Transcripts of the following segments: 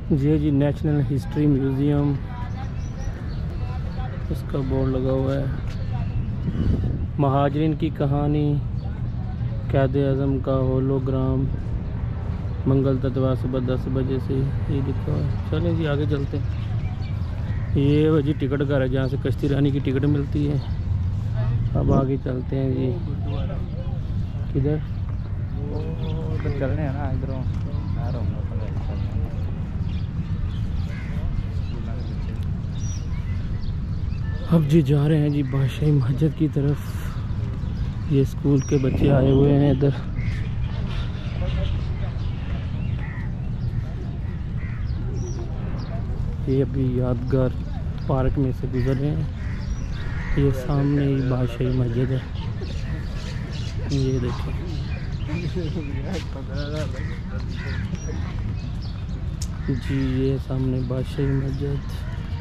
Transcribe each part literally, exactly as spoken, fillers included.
ये जी national history museum, उसका बोर्ड लगा हुआ है। महाजरीन की कहानी, क़ायद आज़म का होलोग्राम, मंगल तत्वार सुबह दस बजे से, ये लिखा हुआ है। चलें जी आगे चलते हैं। ये वो जी टिकट घर है जहाँ से कश्ती रानी की टिकट मिलती है। अब आगे चलते हैं जी। किधर उधर चलने हैं ना, इधरों आ रहा हूँ। अब जी जा रहे हैं जी बादशाही मस्जिद की तरफ। ये स्कूल के बच्चे आए हुए हैं इधर। ये अभी यादगार पार्क में से गुजर रहे हैं। ये सामने ही बादशाही मस्जिद है, ये देखो। जी ये सामने बादशाही मस्जिद।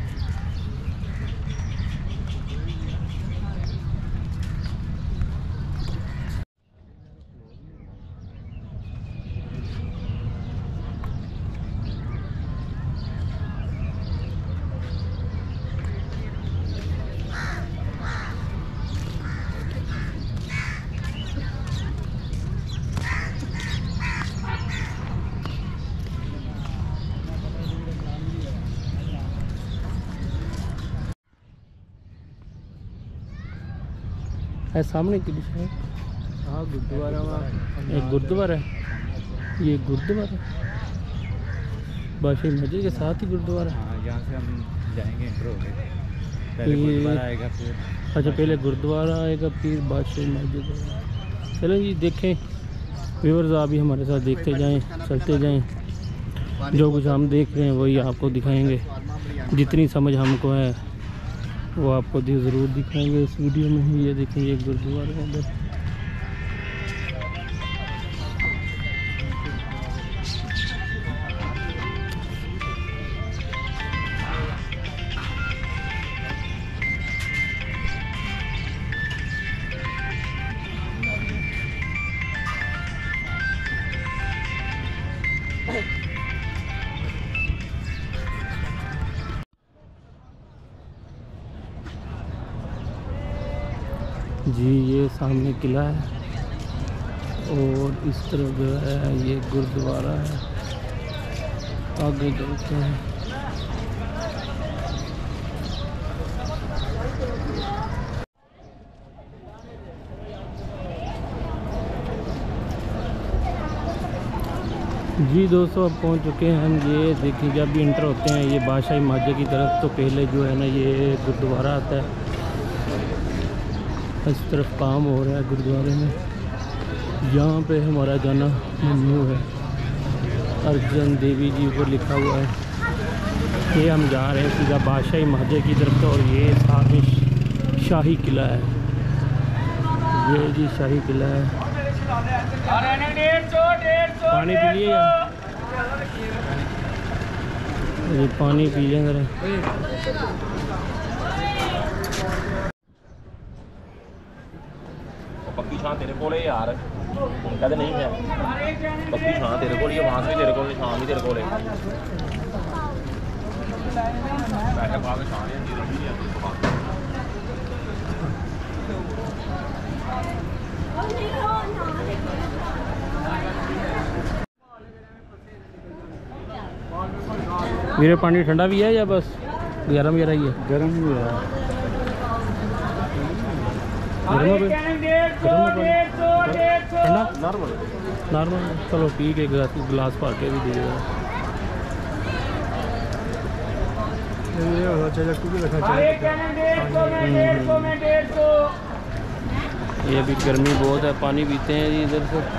है सामने की दिशा है। हाँ गुरुद्वारा, एक गुरुद्वारा है, ये गुरुद्वारा बादशाही मस्जिद के साथ ही गुरुद्वारा। हाँ यहाँ से हम जाएंगे, इंटर हो गए। पहले ये- गुरुद्वारा आएगा, फिर अच्छा पहले गुरुद्वारा आएगा फिर बादशाही मस्जिद आएगा। चलो जी देखें, व्यूअर्स आप भी हमारे साथ देखते जाएं, चलते जाएं। जो कुछ हम देख रहे हैं वही आपको दिखाएंगे। जितनी समझ हमको है वो आपको ज़रूर दिखाएंगे इस वीडियो में। ये देखें ये गुरुद्वारा है इधर। जी ये सामने किला है और इस तरफ जो है ये गुरुद्वारा है। आगे चलते हैं। जी दोस्तों अब पहुंच चुके हैं हम। ये देखिए जब भी इंटर होते हैं ये बादशाही मस्जिद की तरफ, तो पहले जो है ना ये गुरुद्वारा आता है। इस तरफ काम हो रहा है गुरुद्वारे में, यहाँ पे हमारा जाना ममनू है। अर्जन देवी जी को लिखा हुआ है। ये हम जा रहे हैं सीधा बादशाही मस्जिद की तरफ। और ये सामने शाही किला है, ये जी शाही किला है। पानी पी लिए यार, ये पानी पी लें जरा। पक्की छां तेरे को यार, कहते नहीं है पक्की छां तेरे को, आवाज भी तेरे को, छां भी तेरे को। बैठक पा के छां मेरे पानी ठंडा भी है या बस गर्म ही रही है? गर्म भी है। ठंडा नॉर्मल नॉर्मल। चलो ठीक है, गिलास गिलास भर के भी दे देगा। ये अभी गर्मी बहुत है, पानी पीते हैं जी इधर से।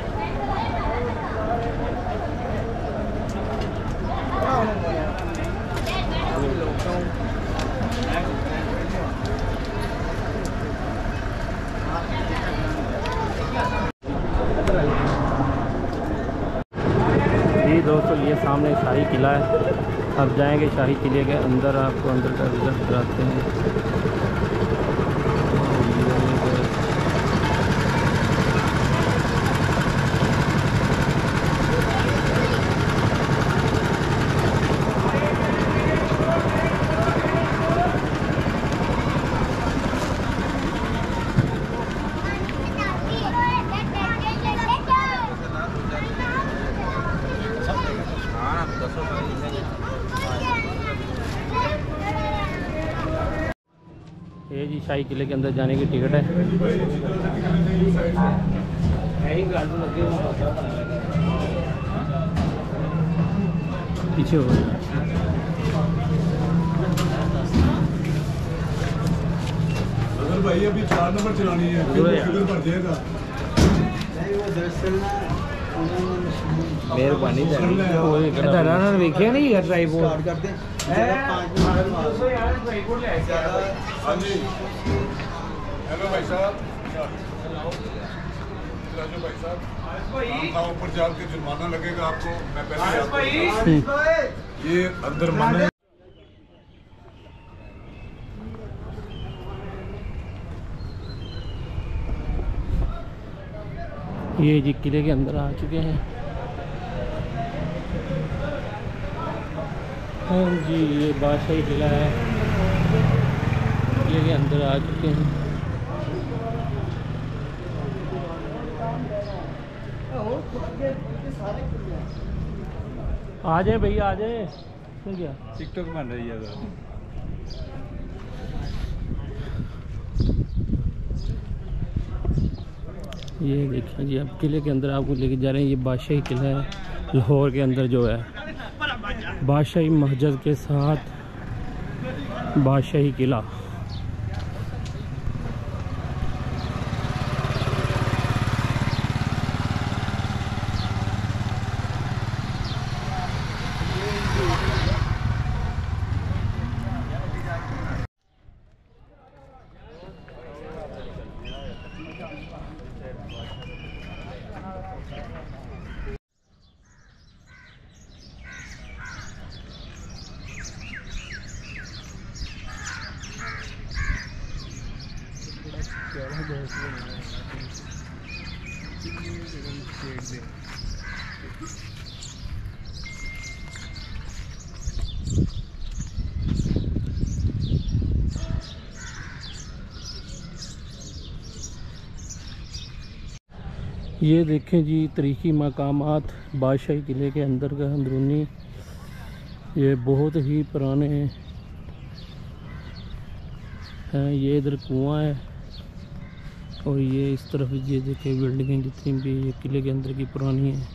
जी दोस्तों ये सामने शाही किला है। अब जाएंगे शाही किले के अंदर, आपको अंदर का विज़िट कराते हैं। ये जी शाही किले के अंदर जाने की टिकट है। पीछे हो अगर भाई अभी चार नंबर चलानी है फिर फिगर भर जाएगा। मेहरबानी वेखिया नहीं है ट्राईपोड करते हाँ जी हेलो भाई साहब राजू भाई साहब हाँ ऊपर जाल के जुर्माना लगेगा आपको। मैं पहले आपको ये अंदर मन है। ये जी किले के अंदर आ चुके हैं। हाँ जी ये बादशाही किला है, किले के अंदर आ चुके हैं। आ जाए भैया आ जाए। क्या टिकटॉक बन रही है ये देखिए जी अब किले के अंदर आपको लेके जा रहे हैं। ये बादशाही किला है लाहौर के अंदर जो है, बादशाही मस्जिद के साथ बादशाही किला। ये देखें जी तरीकी मकामात बादशाही किले के अंदर का अंदरूनी। ये बहुत ही पुराने हैं। ये इधर कुआं है और ये इस तरफ ये देखें बिल्डिंगें जितनी भी ये किले के अंदर की पुरानी है।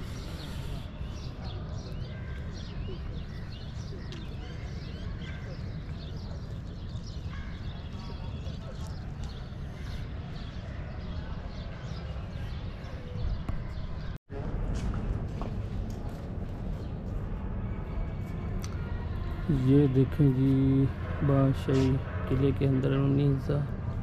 ये देखें जी बादशाही किले के अंदर उन्नीस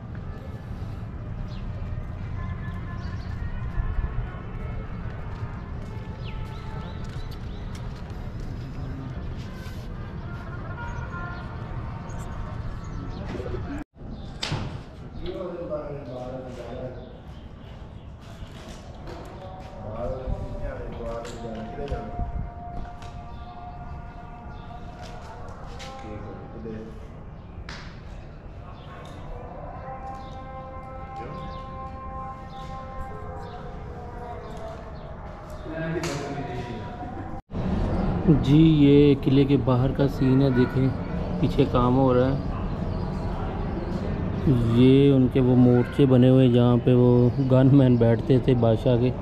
जी ये किले के बाहर का सीन है। देखें पीछे काम हो रहा है। ये उनके वो मोर्चे बने हुए जहाँ पे वो गनमैन बैठते थे बादशाह के।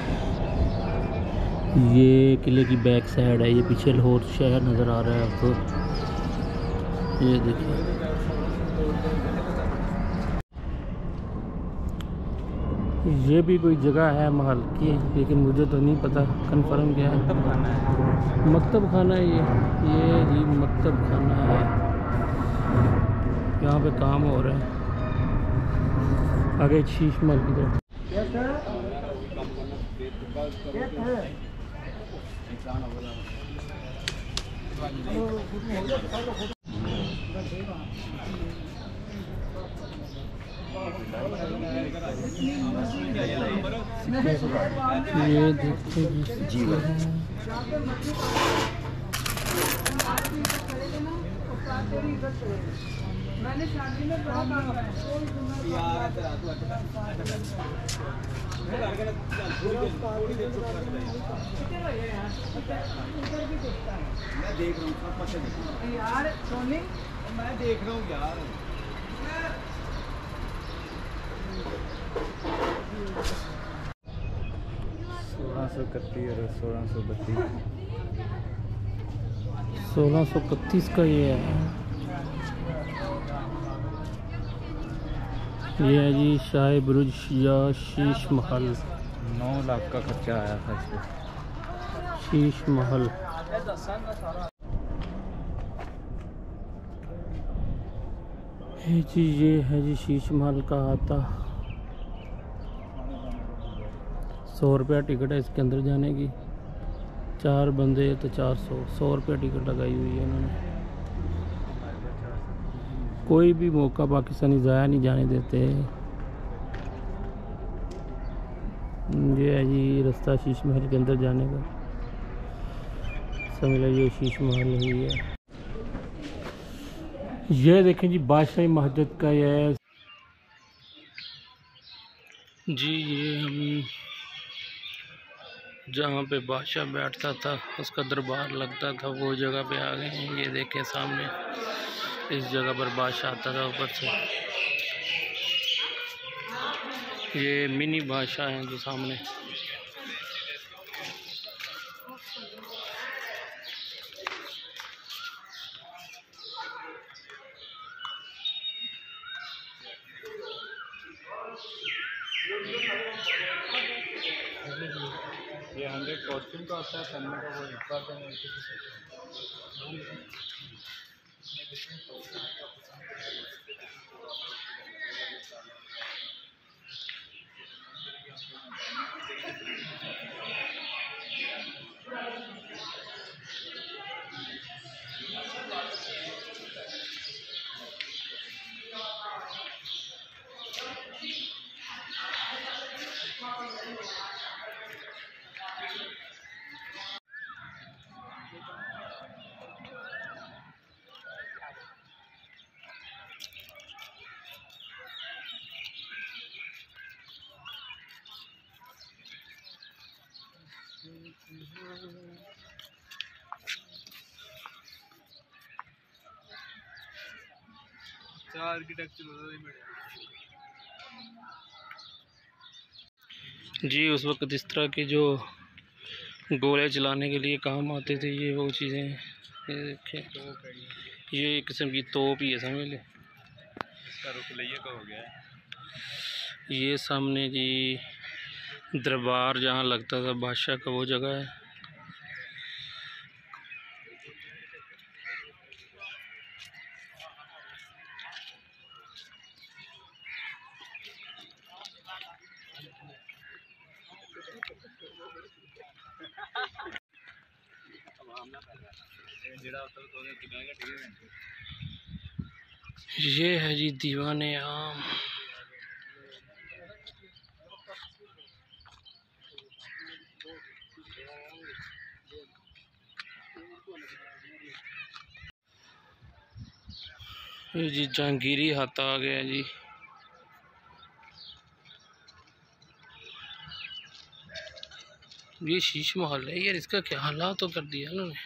ये किले की बैक साइड है। ये पीछे लाहौर शहर नज़र आ रहा है आपको। ये देखिए ये भी कोई जगह है महल की, लेकिन मुझे तो नहीं पता कंफर्म क्या है। मकतब खाना है ये ये जी मकतब खाना है। यहाँ पे काम हो रहा है। आगे शीश महल की तरफ। ये देखते जीवन मैंने शादी में बहुत मैं देख रहा हूँ यार सोनी, मैं देख रहा हूँ यार। सोलह सौ इकतीस और सोलह सौ बत्तीस सोलह सौ इकतीस का ये है। ये है जी शाही बुरुज या शीश महल। नौ लाख का खर्चा आया था इस पर। शीश महल ये जी, ये है जी शीश महल का आता। सौ रुपया टिकट है इसके अंदर जाने की। चार बंदे तो चार सौ सौ रुपया टिकट लगाई हुई है उन्होंने। कोई भी मौका पाकिस्तानी ज़ाया नहीं जाने देते। ये है जी रास्ता शीश महल के अंदर जाने का। समझ लीजिए शीश महल ही है। ये देखें जी बादशाही मस्जिद का ये है जी। ये हम जहाँ पे बादशाह बैठता था, उसका दरबार लगता था, वो जगह पे आ गए हैं। ये देखें सामने, इस जगह पर बादशाह आता था ऊपर से। ये मिनी बादशाह हैं जो सामने। ये हंड्रेड कॉस्ट्यूम का होता है, पहनने का वो हिस्सा का नहीं। जी उस वक्त इस तरह के जो गोले चलाने के लिए काम आते थे, ये वो चीज़ें हैं। ये देखें, ये एक किस्म की तोप ही है, समझ लें। इसका रुख लइया का हो गया है। ये सामने जी दरबार जहाँ लगता था बादशाह का, वो जगह है। ये है जी दीवाने आम। ये जी जहांगीरी हाथा आ गया जी। ये शीश महल है यार, इसका क्या हालात तो कर दिया उन्होंने।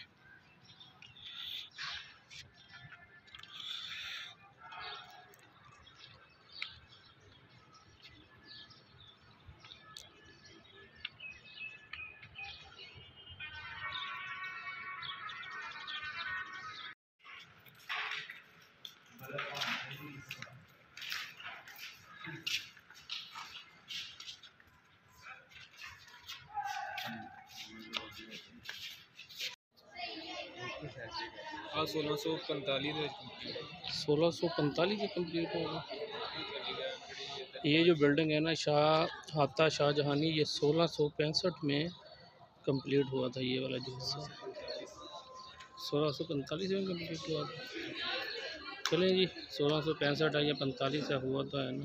हाँ सोलह सौ पैंतालीस सोलह सौ पैंतालीस से कम्प्लीट होगा। ये जो बिल्डिंग है ना शाह हाता शाहजहानी, ये सोलह सौ पैंसठ में कंप्लीट हुआ था। ये वाला जो सोलह सौ पैंतालीस में कंप्लीट हुआ था। चलें जी, सोलह सौ पैंसठ है या पैंतालीस से हुआ तो है ना।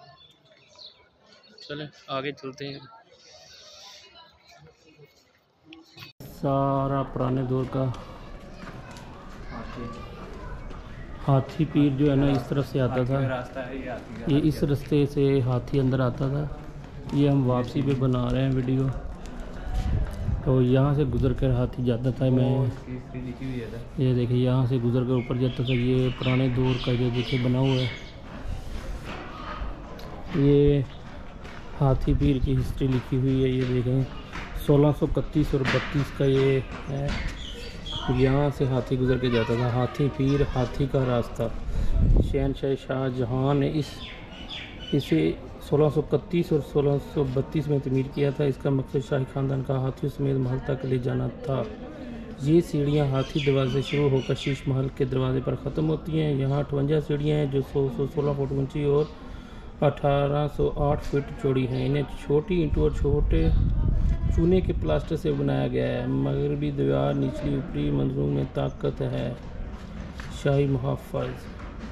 चलें आगे चलते हैं। सारा पुराने दौर का हाथी पीर जो है ना इस तरफ से आता था। रास्ता है ये हाथी का। ये इस रास्ते से हाथी अंदर आता था। ये हम वापसी पे बना रहे हैं वीडियो। तो यहाँ से गुज़र कर हाथी जाता था। मैं ये देखिए यहाँ से गुज़र कर ऊपर जाता था। ये पुराने दौर का जो देखिए बना हुआ है। ये हाथी पीर की हिस्ट्री लिखी हुई है, ये देखें सोलह सौ इकतीस और बत्तीस का ये है। यहाँ से हाथी गुजर के जाता था। हाथी पीर, हाथी का रास्ता। शहनशाह शाहजहां ने इस इसे सोलह सौ इकतीस और सोलह सौ बत्तीस में तमीर किया था। इसका मकसद शाही ख़ानदान का हाथियों समेत महल तक ले जाना था। ये सीढ़ियाँ हाथी दरवाजे शुरू होकर शीश महल के दरवाजे पर ख़त्म होती हैं। यहाँ अठवंजा सीढ़ियाँ हैं जो सौ सौ सोलह फुट ऊंची और अठारह सौ आठ फीट चौड़ी हैं। इन्हें छोटी ईंटों और छोटे चूने के प्लास्टर से बनाया गया है। मगरबी दीवार निचली ऊपरी मंजिलों में ताकत है। शाही मुहाफ़िज़।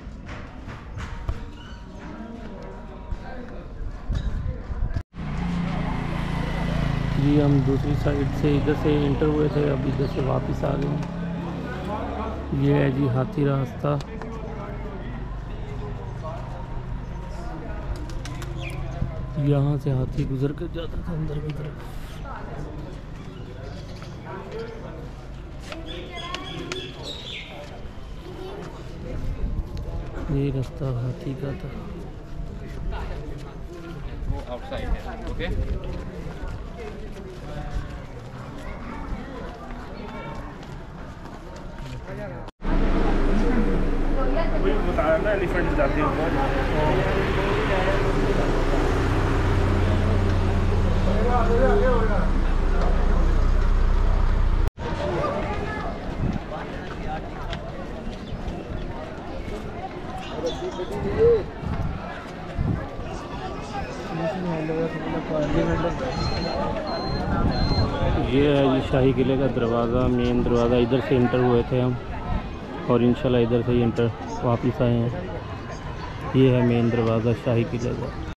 जी हम दूसरी साइड से इधर से इंटर हुए थे, अब इधर से वापस आ गए। ये है जी हाथी रास्ता। यहाँ से हाथी गुजर कर जाता था अंदर की तरफ। ये रास्ता हाथी का था। वो आउटसाइड है। ओके वही बताया ना, एलिफेंट जाते हैं ये है जी शाही किले का दरवाज़ा, मेन दरवाज़ा। इधर से इंटर हुए थे हम और इंशाल्लाह इधर से ही इंटर वापस आए हैं। ये है मेन दरवाज़ा शाही किले का।